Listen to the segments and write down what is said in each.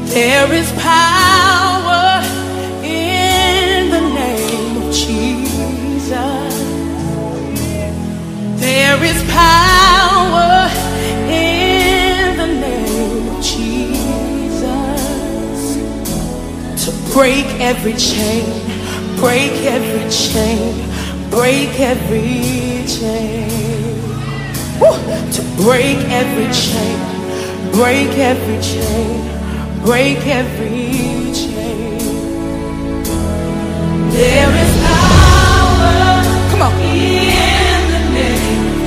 There is power in the name of Jesus. There is power in the name of Jesus to break every chain, break every chain, break every chain. Woo! To break every chain, break every chain, break every chain. There is power, come on, in the name of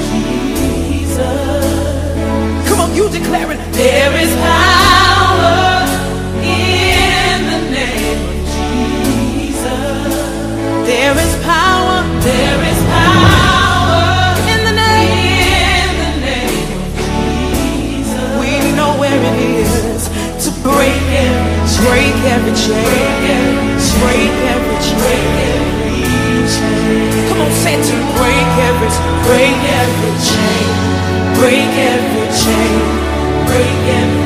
Jesus. Come on, you declare it. There is power in the name of Jesus. There is power, there is power in the name of Jesus. We know where it is to break every chain, break every chain. Come on, say it to me. Break every chain, break every chain, break every